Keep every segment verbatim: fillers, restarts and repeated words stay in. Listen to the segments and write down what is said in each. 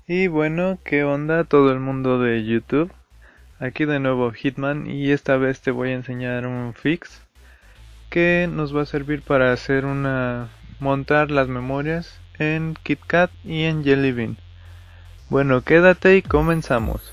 Y bueno, ¿qué onda todo el mundo de YouTube? Aquí de nuevo Hitman y esta vez te voy a enseñar un fix que nos va a servir para hacer una montar las memorias en KitKat y en Jelly Bean. Bueno, quédate y comenzamos.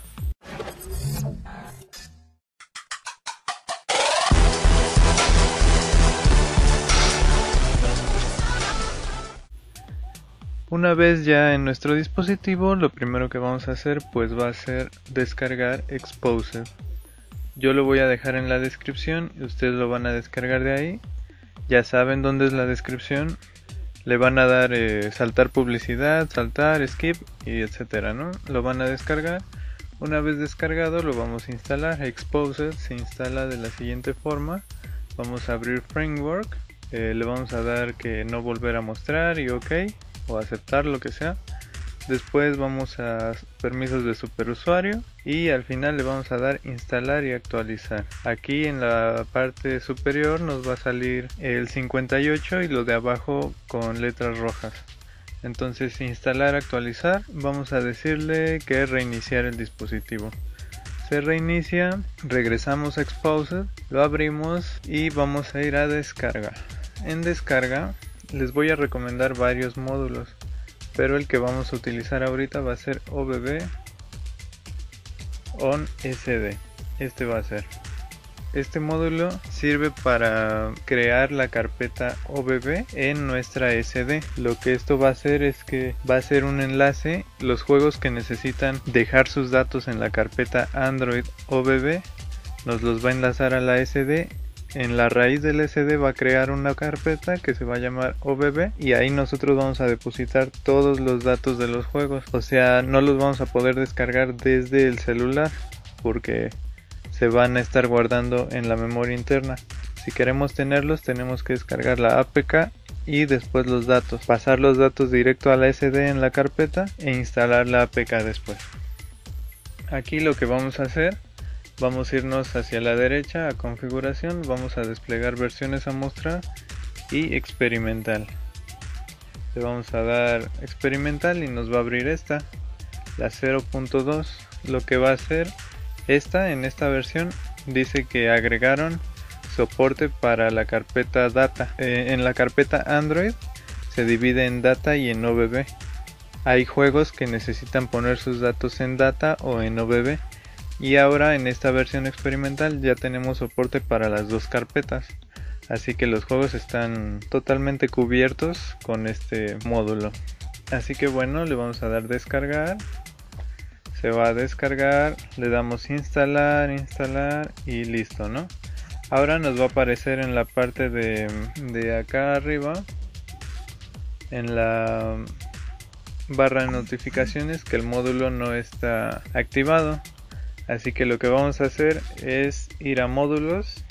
Una vez ya en nuestro dispositivo, lo primero que vamos a hacer pues va a ser descargar Exposed. Yo lo voy a dejar en la descripción y ustedes lo van a descargar de ahí. Ya saben dónde es la descripción. Le van a dar eh, saltar publicidad, saltar, skip y etcétera, ¿no? Lo van a descargar. Una vez descargado lo vamos a instalar. Exposed se instala de la siguiente forma. Vamos a abrir framework. Eh, le vamos a dar que no volver a mostrar y ok. O aceptar, lo que sea. Después vamos a permisos de superusuario y al final le vamos a dar instalar y actualizar. Aquí en la parte superior nos va a salir el cincuenta y ocho y lo de abajo con letras rojas. Entonces instalar, actualizar, vamos a decirle que reiniciar el dispositivo. Se reinicia, regresamos a Exposed, lo abrimos y vamos a ir a descarga. En descarga les voy a recomendar varios módulos, pero el que vamos a utilizar ahorita va a ser O B B on S D. Este va a ser. Este módulo sirve para crear la carpeta O B B en nuestra S D. Lo que esto va a hacer es que va a ser un enlace. Los juegos que necesitan dejar sus datos en la carpeta Android O B B nos los va a enlazar a la S D. En la raíz del S D va a crear una carpeta que se va a llamar O B B y ahí nosotros vamos a depositar todos los datos de los juegos. O sea, no los vamos a poder descargar desde el celular porque se van a estar guardando en la memoria interna. Si queremos tenerlos tenemos que descargar la A P K y después los datos. Pasar los datos directo a la S D en la carpeta e instalar la A P K después. Aquí lo que vamos a hacer, vamos a irnos hacia la derecha a configuración, vamos a desplegar versiones a mostrar y experimental. Le vamos a dar experimental y nos va a abrir esta, la cero punto dos. Lo que va a hacer esta, en esta versión, dice que agregaron soporte para la carpeta data. Eh, en la carpeta Android se divide en data y en O B B. Hay juegos que necesitan poner sus datos en data o en O B B. Y ahora en esta versión experimental ya tenemos soporte para las dos carpetas, así que los juegos están totalmente cubiertos con este módulo. Así que bueno, le vamos a dar descargar, se va a descargar, le damos instalar, instalar y listo, ¿no? Ahora nos va a aparecer en la parte de, de acá arriba, en la barra de notificaciones, que el módulo no está activado. Así que lo que vamos a hacer es ir a módulos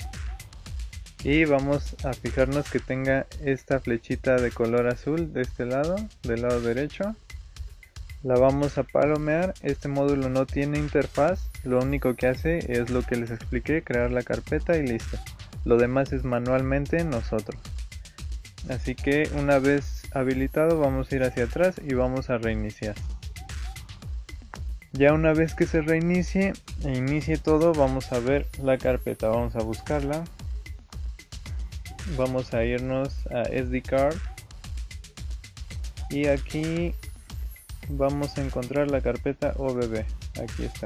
y vamos a fijarnos que tenga esta flechita de color azul de este lado, del lado derecho. La vamos a palomear. Este módulo no tiene interfaz, lo único que hace es lo que les expliqué, crear la carpeta y listo. Lo demás es manualmente nosotros. Así que una vez habilitado vamos a ir hacia atrás y vamos a reiniciar. Ya una vez que se reinicie e inicie todo, vamos a ver la carpeta, vamos a buscarla, vamos a irnos a S D card y aquí vamos a encontrar la carpeta O B B, aquí está,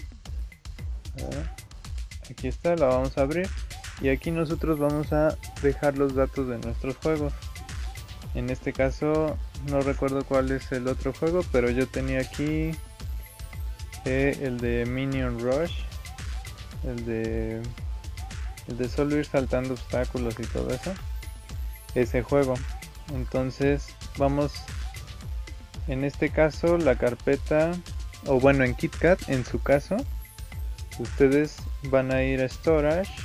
aquí está, la vamos a abrir y aquí nosotros vamos a dejar los datos de nuestros juegos. En este caso no recuerdo cuál es el otro juego, pero yo tenía aquí Eh, el de Minion Rush, el de el de solo ir saltando obstáculos y todo eso, ese juego. Entonces vamos, en este caso la carpeta, o bueno en KitKat en su caso, ustedes van a ir a Storage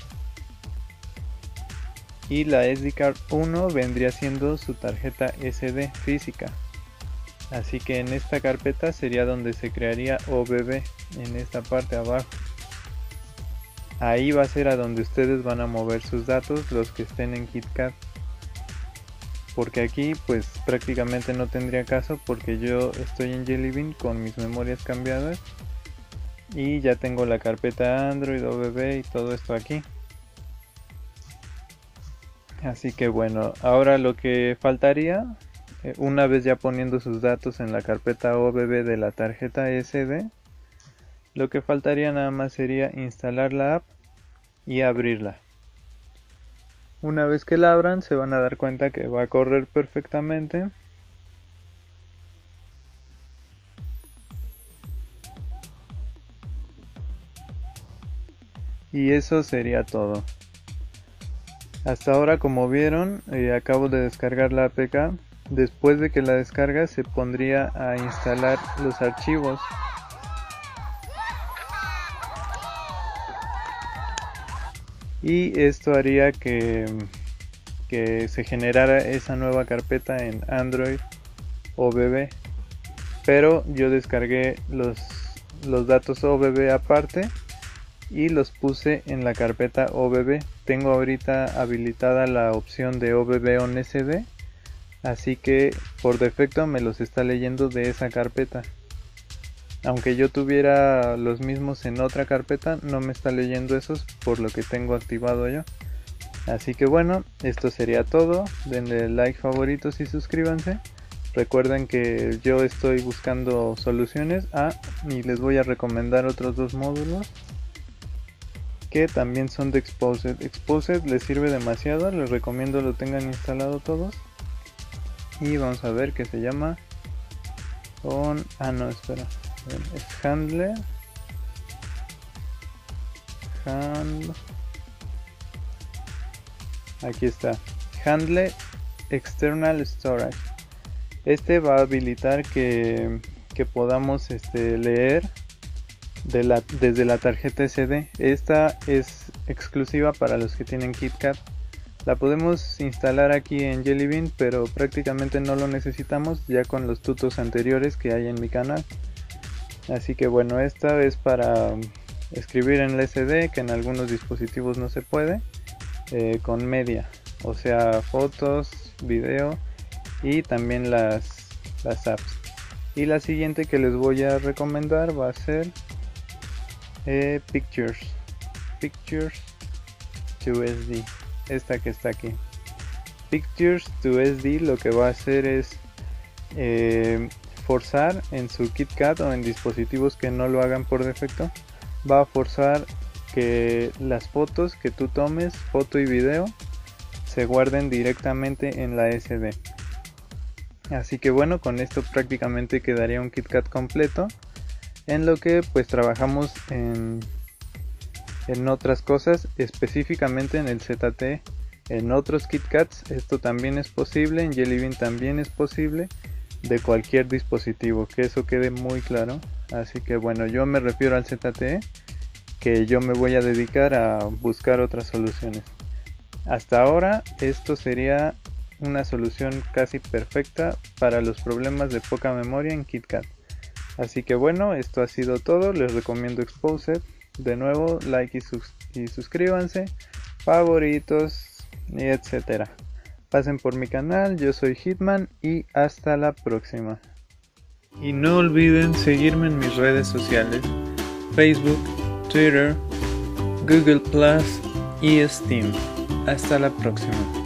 y la S D card uno vendría siendo su tarjeta S D física. Así que en esta carpeta sería donde se crearía O B B, en esta parte abajo. Ahí va a ser a donde ustedes van a mover sus datos, los que estén en KitKat. porque aquí pues prácticamente no tendría caso, porque yo estoy en Jelly Bean con mis memorias cambiadas y ya tengo la carpeta Android, O B B y todo esto aquí. Así que bueno, ahora lo que faltaría, eh, una vez ya poniendo sus datos en la carpeta O B B de la tarjeta S D, lo que faltaría nada más sería instalar la app y abrirla. Una vez que la abran se van a dar cuenta que va a correr perfectamente. Y eso sería todo. Hasta ahora, como vieron, eh, acabo de descargar la A P K. Después de que la descarga se pondría a instalar los archivos. Y esto haría que, que se generara esa nueva carpeta en Android O B B. Pero yo descargué los, los datos O B B aparte y los puse en la carpeta O B B. Tengo ahorita habilitada la opción de O B B on S D, así que por defecto me los está leyendo de esa carpeta. Aunque yo tuviera los mismos en otra carpeta, no me está leyendo esos por lo que tengo activado yo. Así que bueno, esto sería todo. Denle like, favoritos y suscríbanse. Recuerden que yo estoy buscando soluciones. Ah, y les voy a recomendar otros dos módulos que también son de Exposed. Exposed les sirve demasiado, les recomiendo lo tengan instalado todos. Y vamos a ver qué se llama on... ah no, espera, es Handle Handle aquí está, Handle External Storage. Este va a habilitar que, que podamos este, leer de la, desde la tarjeta S D. Esta es exclusiva para los que tienen KitKat. La podemos instalar aquí en Jelly Bean, pero prácticamente no lo necesitamos ya con los tutos anteriores que hay en mi canal. Así que bueno, esta es para escribir en el S D, que en algunos dispositivos no se puede, eh, con media, o sea, fotos, video y también las, las apps. Y la siguiente que les voy a recomendar va a ser eh, Pictures Pictures to S D, esta que está aquí. Pictures to S D lo que va a hacer es eh, forzar en su KitKat o en dispositivos que no lo hagan por defecto, va a forzar que las fotos que tú tomes, foto y video, se guarden directamente en la S D. Así que bueno, con esto prácticamente quedaría un KitKat completo, en lo que pues trabajamos en, en otras cosas, específicamente en el Z T E. En otros KitKats esto también es posible, en Jelly Bean también es posible, de cualquier dispositivo, que eso quede muy claro. Así que bueno, yo me refiero al Z T E, que yo me voy a dedicar a buscar otras soluciones. Hasta ahora esto sería una solución casi perfecta para los problemas de poca memoria en KitKat. Así que bueno, esto ha sido todo. Les recomiendo Exposed. De nuevo, like y, sus y suscríbanse, favoritos y etcétera. Pasen por mi canal, yo soy Hitman y hasta la próxima. Y no olviden seguirme en mis redes sociales: Facebook, Twitter, Google Plus y Steam. Hasta la próxima.